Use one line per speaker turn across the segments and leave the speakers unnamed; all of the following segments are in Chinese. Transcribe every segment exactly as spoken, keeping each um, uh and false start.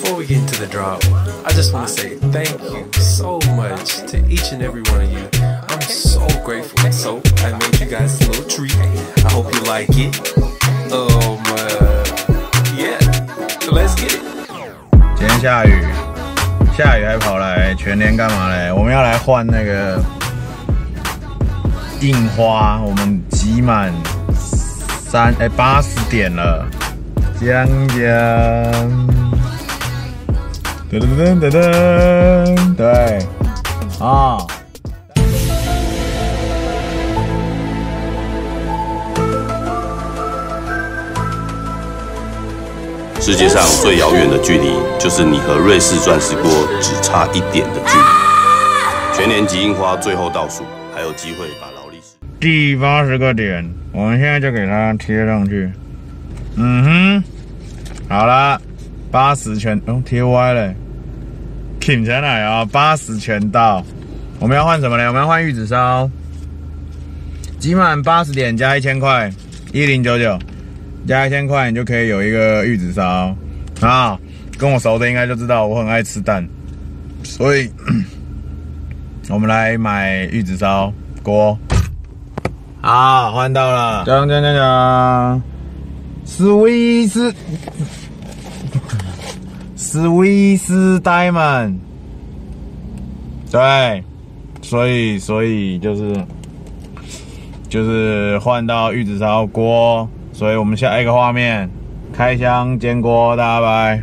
before we get into the drop, I just want to say thank you so much to each and every one of you. I'm so grateful. So I made you guys a little treat. I hope you like it. Um, uh, yeah, let's get it.
今天下雨，下雨还跑来全联干嘛嘞？我们要来换那个印花，我们集满三哎八十点了，将将。 噔噔噔噔噔，对，啊。
世界上最遥远的距离，就是你和瑞士钻石锅只差一点的距离。全年集印花最后倒数，还有机会把劳力士
第八十个点，我们现在就给它贴上去。嗯哼，好啦。 八十全哦，贴歪了，挺起来啊！八十全到，我们要换什么呢？我们要换玉子烧，集满八十点加一千块，一零九九，加一千块你就可以有一个玉子烧啊！跟我熟的应该就知道我很爱吃蛋，所以我们来买玉子烧锅。好，换到了，讲讲讲讲，斯威斯。 斯威斯 Diamond， 对，所以所以就是就是换到玉子烧锅，所以我们下一个画面开箱煎锅，大家拜。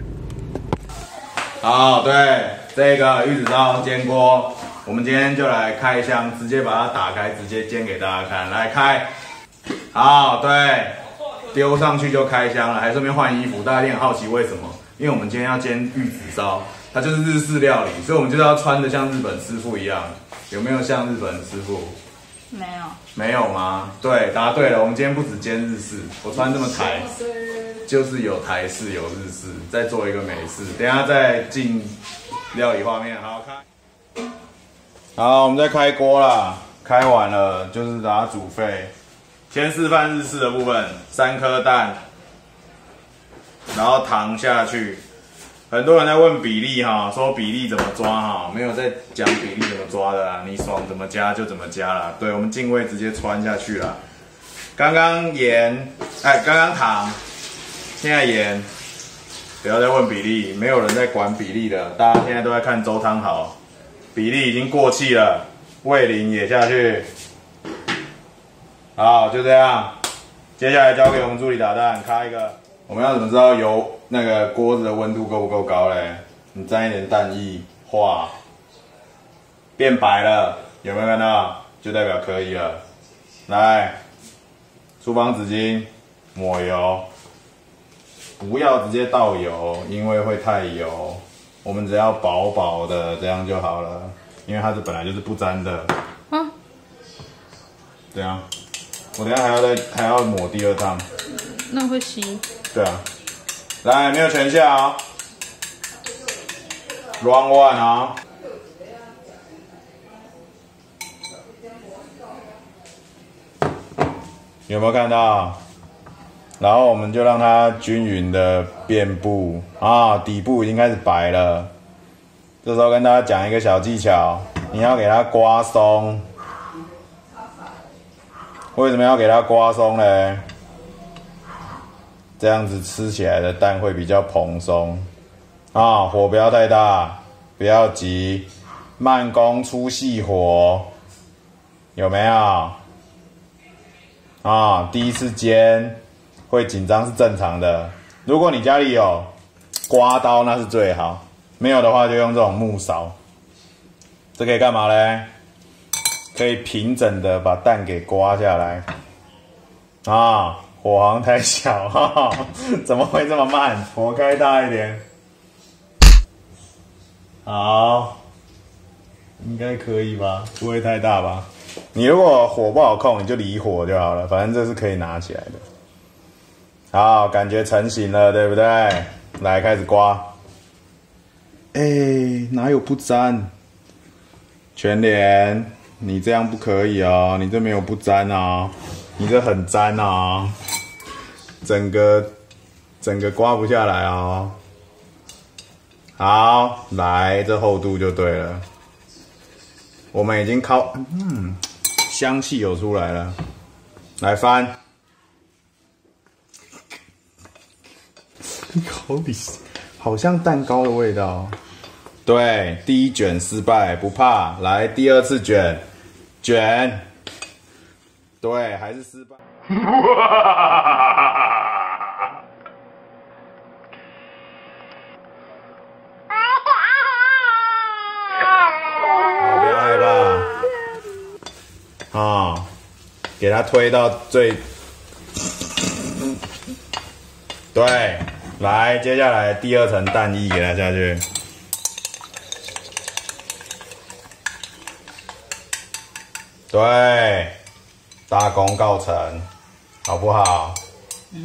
好，对，这个玉子烧煎锅，我们今天就来开箱，直接把它打开，直接煎给大家看，来开。好，对，丢上去就开箱了，还顺便换衣服，大家一定很好奇为什么？ 因为我们今天要煎玉子烧，它就是日式料理，所以我们就是要穿的像日本师傅一样。有没有像日本师傅？
没有。
没有吗？对，答对了。我们今天不只煎日式，我穿这么台，就是有台式有日式，再做一个美式。等一下再进料理画面，好开。好，我们再开锅啦，开完了就是把它煮沸。先示范日式的部分，三颗蛋。 然后糖下去，很多人在问比例哈，说比例怎么抓哈，没有在讲比例怎么抓的啦，你爽怎么加就怎么加啦。对，我们进位直接穿下去啦。刚刚盐，哎，刚刚糖，现在盐，不要再问比例，没有人在管比例的，大家现在都在看周汤豪，比例已经过气了，味淋也下去，好，就这样，接下来交给我们助理打蛋，开一个。 我们要怎么知道油那个锅子的温度够不够高嘞？你沾一点蛋液化，变白了，有没有看到？就代表可以了。来，厨房纸巾抹油，不要直接倒油，因为会太油。我们只要薄薄的这样就好了，因为它是本来就是不沾的。啊？这样，我等一下还要再还要抹第二趟。
那会吸。
对啊，来，没有全下啊、哦、，round one 啊、哦，有没有看到？然后我们就让它均匀的遍布啊，底部已经开始白了。这时候跟大家讲一个小技巧，你要给它刮松。为什么要给它刮松呢？ 这样子吃起来的蛋会比较蓬松啊，火不要太大，不要急，慢工出细活，有没有？啊，第一次煎会紧张是正常的。如果你家里有刮刀，那是最好；没有的话，就用这种木勺。这可以干嘛嘞？可以平整的把蛋给刮下来啊。 火好像太小，哈哈，怎么会这么慢？火开大一点。好，应该可以吧？不会太大吧？你如果火不好控，你就离火就好了，反正这是可以拿起来的。好，感觉成型了，对不对？来，开始刮。哎、欸，哪有不沾？全联，你这样不可以哦，你这没有不沾哦。 你这很粘啊，整个整个刮不下来哦。 好，来，这厚度就对了。我们已经烤，嗯，香气有出来了。来翻，好里好像蛋糕的味道。对，第一卷失败不怕，来第二次卷，卷。对，还是失败。啊、哦，给它推到最，对，来，接下来第二层蛋液给它下去，对，大功告成，好不好？嗯，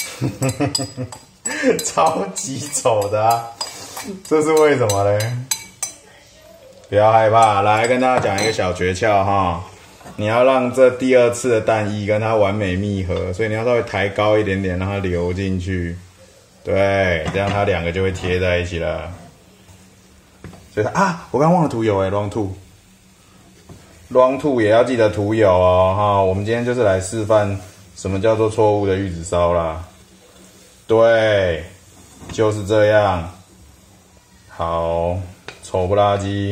超级丑的、啊，这是为什么嘞？不要害怕，来跟大家讲一个小诀窍哈。你要让这第二次的蛋液跟它完美密合，所以你要稍微抬高一点点，让它流进去。对，这样它两个就会贴在一起了。所以它啊，我刚刚忘了涂油哎 ，wrong two，wrong two 也要记得涂油哦哈。我们今天就是来示范什么叫做错误的玉子烧啦。对，就是这样。好，丑不拉几。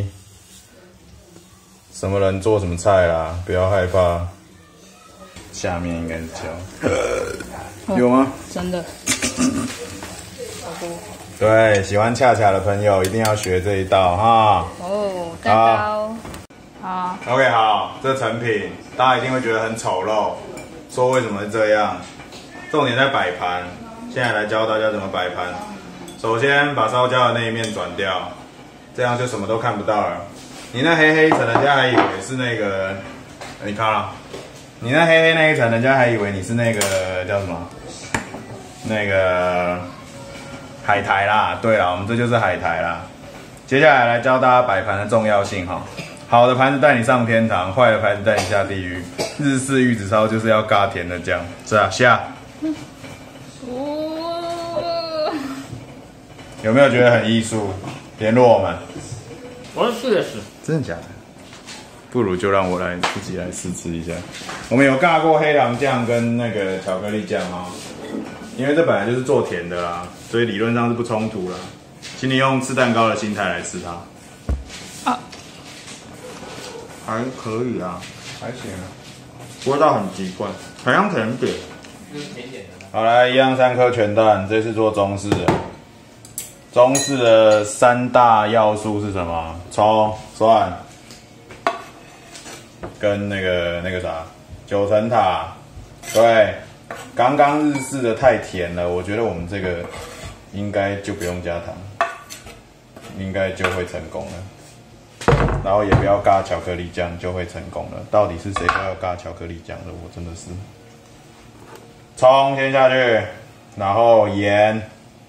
什么人做什么菜啦，不要害怕。下面应该是焦，有吗？
真的。
对，喜欢恰恰的朋友一定要学这一道哈。
哦，蛋糕。好。
OK， 好，这成品大家一定会觉得很丑陋，说为什么是这样？重点在摆盘。现在来教大家怎么摆盘。首先把烧焦的那一面转掉，这样就什么都看不到了。你那黑黑一层，人家还以为是那个，你看了，你那黑黑那一层，人家还以为你是那个叫什么？那个海苔啦。对啦，我们这就是海苔啦。接下来来教大家摆盘的重要性哈。好的盘子带你上天堂，坏的盘子带你下地狱。日式玉子烧就是要尬甜的酱，是啊，下。有没有觉得很艺术？联络我们。
我试了试，
真的假的？不如就让我来自己来试吃一下。我们有尬过黑糖酱跟那个巧克力酱哈，因为这本来就是做甜的啦，所以理论上是不冲突啦。请你用吃蛋糕的心态来吃它。啊，还可以啊，还行啊，味道很奇怪，很像甜点。就是甜点的。好，来一样三颗全蛋，这次做中式的。中式的三大要素是什么？葱、蒜，跟那个那个啥九层塔。对，刚刚日式的太甜了，我觉得我们这个应该就不用加糖，应该就会成功了。然后也不要尬巧克力酱，就会成功了。到底是谁都要尬巧克力酱的？我真的是。葱先下去，然后盐。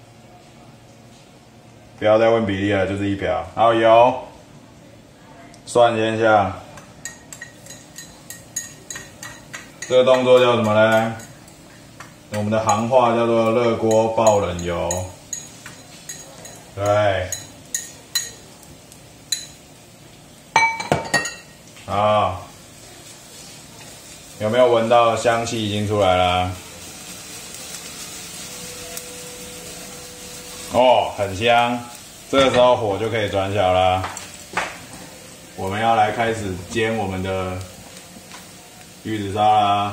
不要再问比例了，就是一瓢。然后油，蒜先下。这个动作叫什么呢？我们的行话叫做热锅爆冷油。对。好，有没有闻到香气已经出来了？哦，很香，这个时候火就可以转小啦。我们要来开始煎我们的玉子烧啦。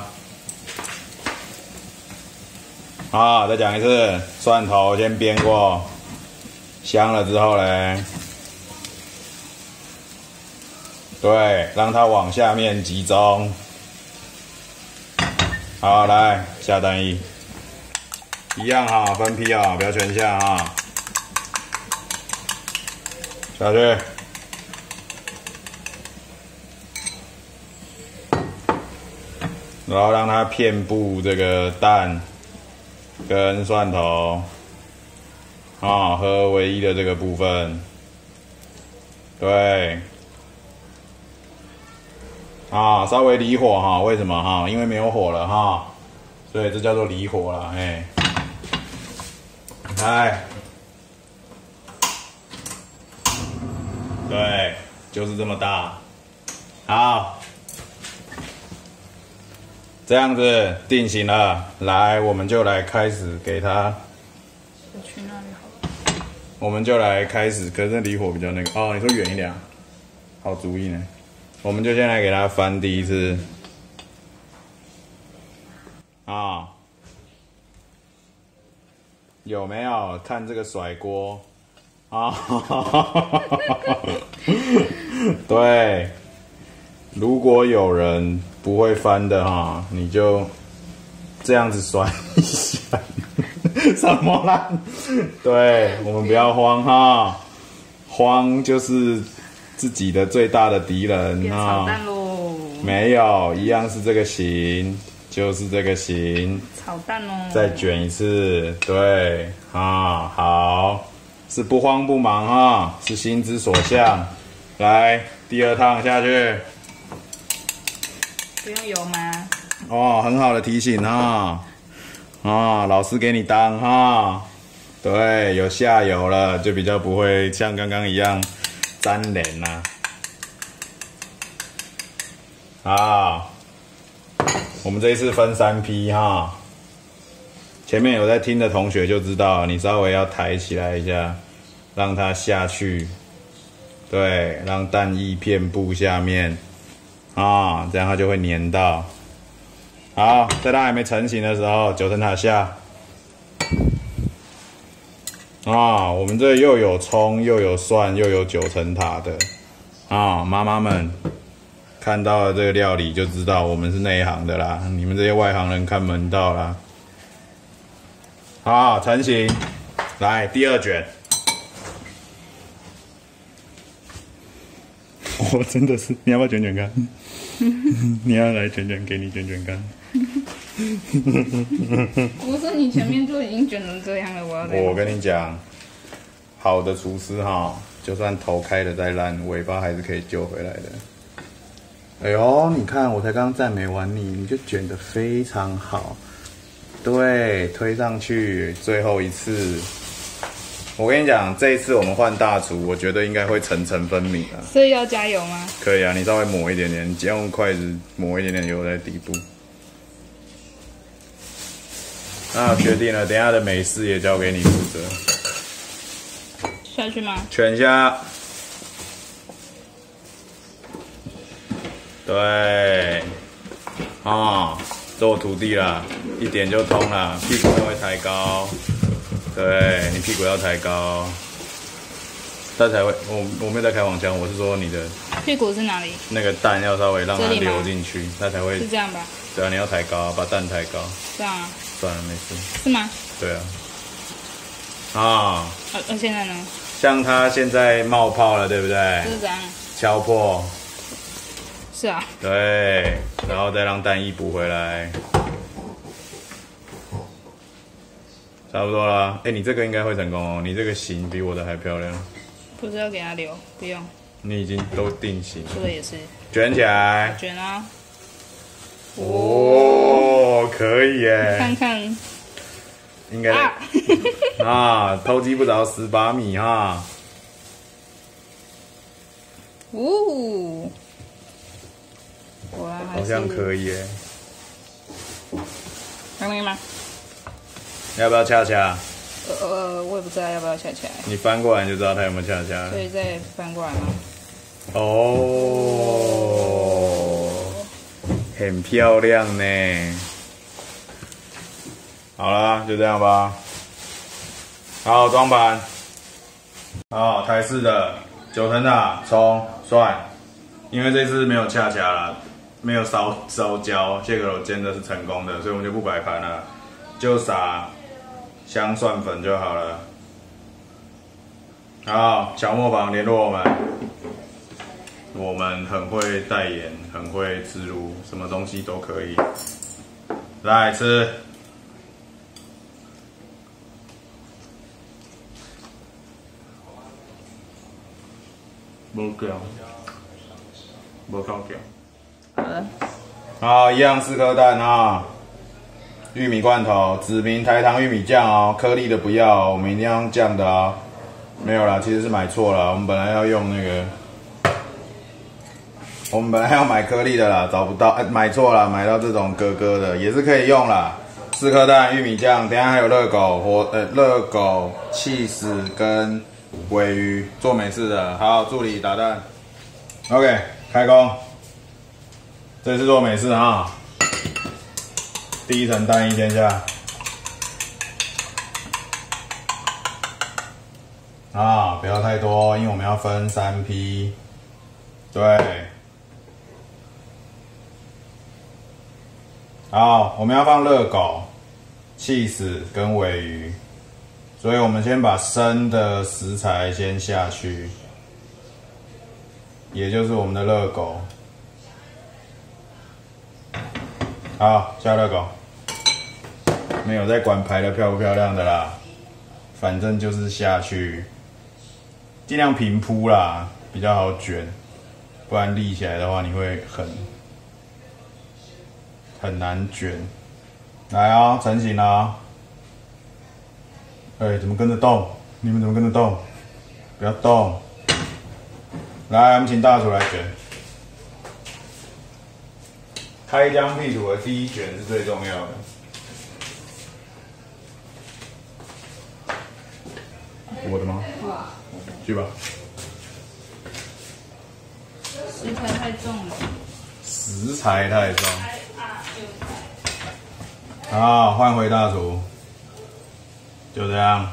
好，再讲一次，蒜头先煸过，香了之后嘞，对，让它往下面集中。好，来下蛋液。一样哈，分批啊，不要全下哈。下去，然后让它遍布这个蛋跟蒜头啊合而为一的这个部分。对，啊，稍微离火哈，为什么哈？因为没有火了哈，所以这叫做离火啦，哎。来， 对，就是这么大。好，这样子定型了，来，我们就来开始给它。
我去那里好。
我们就来开始，可是离火比较那个哦，你说远一点，好主意呢。我们就先来给它翻第一次。啊，有没有看这个甩锅啊？对，如果有人不会翻的哈，你就这样子甩一下。什么啦？对，我们不要慌哈，慌就是自己的最大的敌人
变
啊。
炒蛋喽？
没有，一样是这个形。就是这个形，
炒蛋哦，
再卷一次，对啊，好，是不慌不忙哈，是心之所向。来，第二趟下去，
不用油吗？
哦，很好的提醒哈，啊，老师给你当哈，对，有下油了，就比较不会像刚刚一样粘连呐，好。我们这一次分三批哈，前面有在听的同学就知道，你稍微要抬起来一下，让它下去，对，让蛋液遍布下面，啊，这样它就会粘到。好，在它还没成型的时候，九层塔下，啊，我们这又有葱，又有蒜，又有九层塔的，啊，妈妈们。看到了这个料理就知道我们是内行的啦，你们这些外行人看门道啦。好，成型，来第二卷。我真的是，你要不要卷卷看？你要来卷卷，给你卷卷看。
不是你前面就已经卷成这样了，我要再。
我跟你讲，好的厨师哈，就算头开的再烂，尾巴还是可以救回来的。哎呦，你看，我才刚赞美完你，你就卷得非常好。对，推上去，最后一次。我跟你讲，这一次我们换大厨，我觉得应该会层层分明啊。
所以要加油吗？
可以啊，你稍微抹一点点，你只要用筷子抹一点点油在底部。那决定了，等一下的美式也交给你负责。
下去吗？
全下。对，啊，做徒弟啦，一点就通了，屁股要会抬高，对你屁股要抬高，它才会。我我没有在开黄腔，我是说你的
屁股是哪里？
那个蛋要稍微让它流进去，它才会
是这样吧？
对啊，你要抬高，把蛋抬高。
这样啊？
算了，没事。
是吗？
对啊。啊。
呃，呃现在呢？
像它现在冒泡了，对不对？
这是怎样？
敲破。
是啊。
对，然后再让蛋液补回来，差不多啦。哎，你这个应该会成功哦，你这个型比我的还漂亮。
不是要给它留，不用。
你已经都定型。
说的也是。
卷起来。
卷啊。
哦，可以耶。
看看。
应该。啊, 啊，偷鸡不着蚀把米哈。
呜。
好像可以耶。
可以吗？
要不要恰恰？
呃呃，我也不知道要不要恰恰。
你翻过来就知道它有没有恰恰。
所以再翻过来吗？
哦，很漂亮呢。好了，就这样吧。好，装盘。好，台式的九层塔、葱、蒜，因为这次没有恰恰了。没有烧烧焦，蟹壳肉煎的是成功的，所以我们就不摆盘了，就撒香蒜粉就好了。好，小磨坊联络我们，我们很会代言，很会植入，什么东西都可以。来吃，无姜，无靠姜。
好了，
好，一样四颗蛋啊，玉米罐头，指明台糖玉米酱哦，颗粒的不要，我们一定要用酱的哦。没有啦，其实是买错了，我们本来要用那个我们本来要买颗粒的啦，找不到，哎、买错了，买到这种哥哥的也是可以用啦。四颗蛋、玉米酱，等一下还有热狗或呃热狗、cheese 跟鲔鱼做美式的。好，助理打蛋。OK， 开工。这是做美式啊。第一层蛋一先下。啊，不要太多，因为我们要分三批。对。好，我们要放热狗、cheese 跟鲔鱼，所以我们先把生的食材先下去，也就是我们的热狗。好，下热狗，没有在管排的漂不漂亮的啦，反正就是下去，尽量平铺啦，比较好卷，不然立起来的话你会很。很难卷，来啊、哦，成型了、哦。哎、欸，怎么跟着动？你们怎么跟着动？不要动。来，我们请大厨来卷。开疆辟土的第一卷是最重要的。我的吗？去吧。
食材太重了。
食材太重。好，换回大厨，就这样。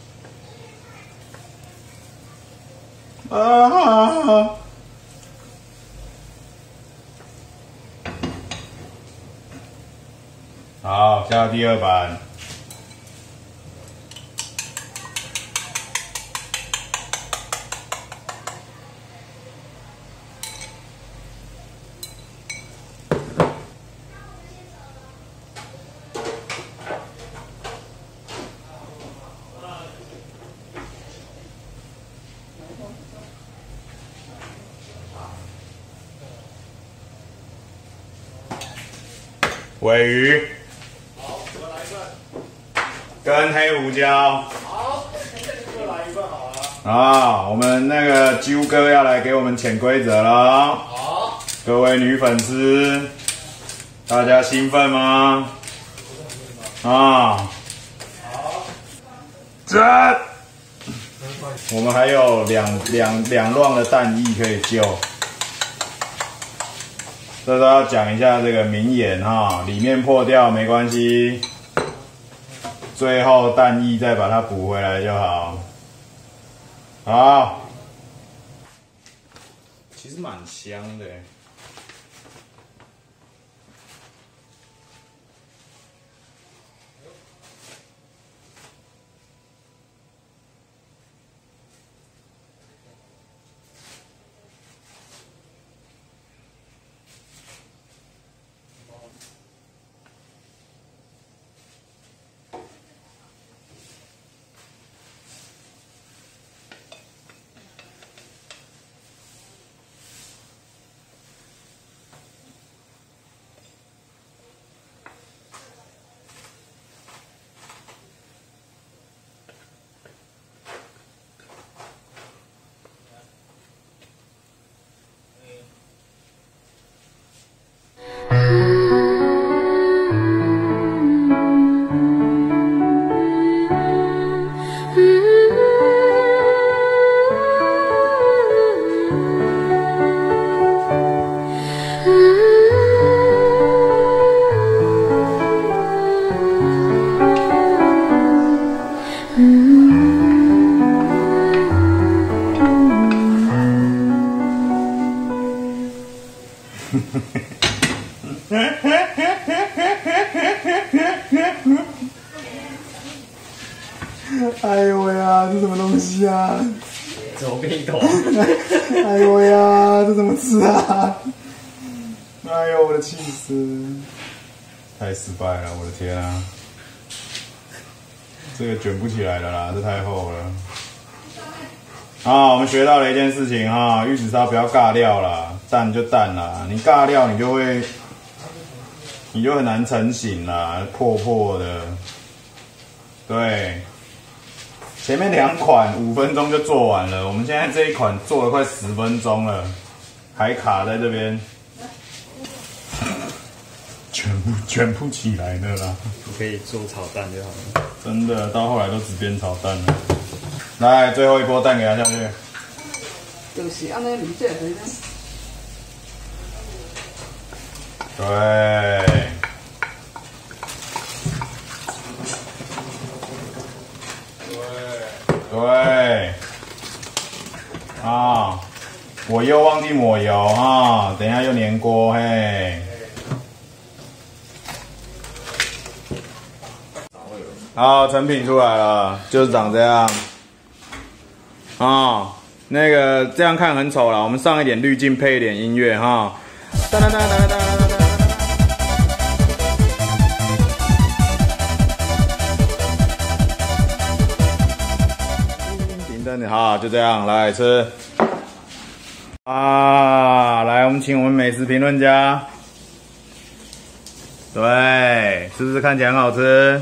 啊！好，下到第二版。鲔鱼，
好，各来一份。
跟黑胡椒。
好，各来一份好了。
啊，我们那个啾哥要来给我们潜规则了。
好，
各位女粉丝，大家兴奋吗？啊，
好，
这，我们还有两两两浪的蛋液可以救。这都要讲一下这个名言哈，里面破掉没关系，最后蛋液再把它补回来就好。好，其实蛮香的。哎呦喂呀，这什么东西啊？
怎么病头？
哎呦喂呀，这怎么吃啊？哎呦，我的气死！太失败了，我的天啊！这个卷不起来了啦，这太厚了。啊，我们学到了一件事情哈，玉子烧不要尬料啦，淡就淡啦，你尬料你就会，你就很难成型啦，破破的。对，前面两款五分钟就做完了，我们现在这一款做了快十分钟了。 还卡在这边，全部全部起来了啦。
可以做炒蛋就好了。
真的，到后来都只边炒蛋了。来，最后一波蛋给它下去。
就是安尼理解的呢。
对。对。啊，我又忘记抹油啊，等一下又粘锅嘿。好，成品出来了，就是长这样。啊、哦，那个这样看很丑啦，我们上一点滤镜，配一点音乐哈。哒哒哒哒哒哒哒哒。顶灯的哈，就这样来吃。啊，来，我们请我们美食评论家。对，是不是看起来很好吃？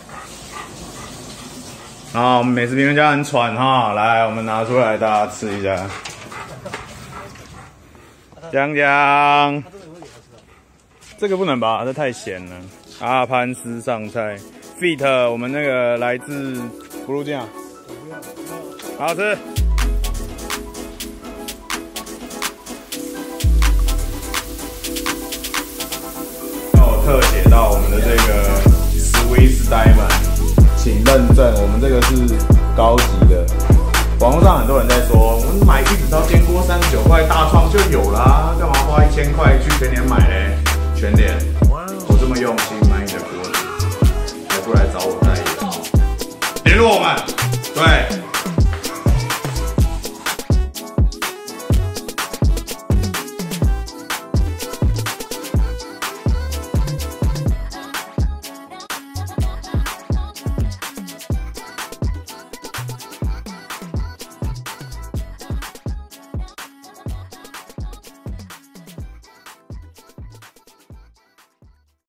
啊，我们美食评论家很喘哈，来，我们拿出来大家吃一下。江江，这个不能吧？这太咸了。阿潘斯上菜 ，Fit 我们那个来自葫芦酱，好吃。有特写到我们的这个 Swiss Diamond。请认证，我们这个是高级的。网络上很多人在说，我们买玉子烧煎锅三十九块，大创就有啦，干嘛花一千块去全联买嘞？全联，我这么用心买你的锅子，还不来找我代言？联络我们，对。